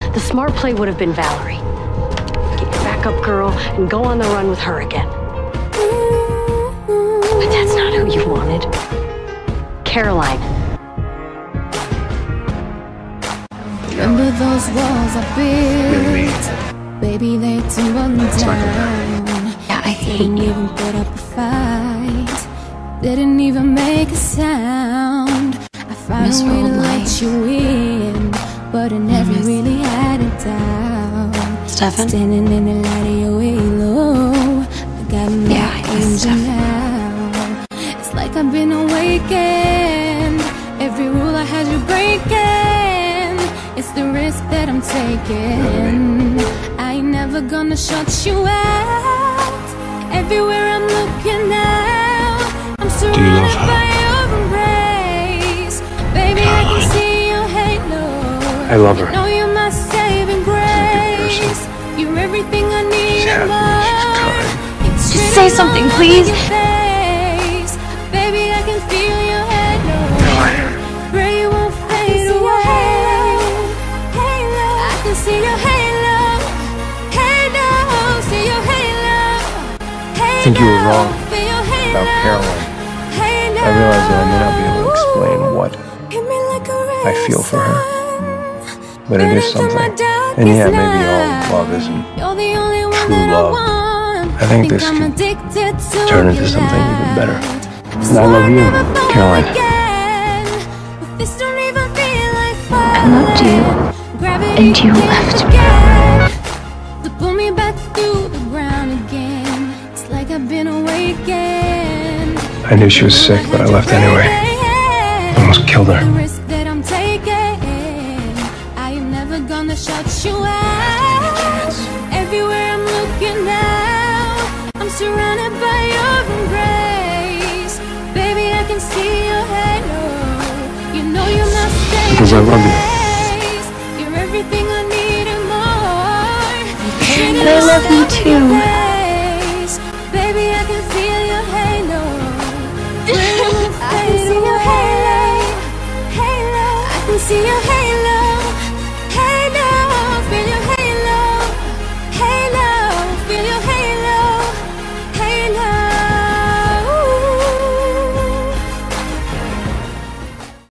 The smart play would have been Valerie. Get your backup girl and go on the run with her again. But that's not who you wanted. Caroline. Remember those walls I built? Baby, they tumbled down. Yeah, I hate Didn't you. even put up a fight. Didn't even make a sound. I found a way to let you in, but I never really had a doubt. Stefan? Standing in the light of your halo, I got me angel now. It's like I've been awakened. Every rule I had you breaking. It's the risk that I'm taking. I ain't never gonna shut you out. Everywhere I'm looking now, I'm surrounded by your embrace. Baby, I can see your halo. I love her. Know you're my saving grace. You're everything I need and more. Just say something, please. Baby, I can feel your halo. Pray you won't fade away. Halo, I can see your halo. Halo, see your halo. I think you were wrong about Caroline. I realize that I may not be able to explain what I feel for her, but it is something. And yeah, maybe all love isn't true love. I think this could turn into something even better. And I love you, Caroline. I loved you, and you left me. To pull me back through the ground again. It's like I've been awakened. I knew she was sick, but I left anyway. Almost killed her. The risk that I'm taking, I am never gonna shut you out. Everywhere I'm looking now, I'm surrounded by your embrace. Baby, I can see your halo. You know you must stay. Because I love you. You're everything I need and more. And I love you too. Baby, I can feel your halo. I can see your halo. Halo, I can see your halo.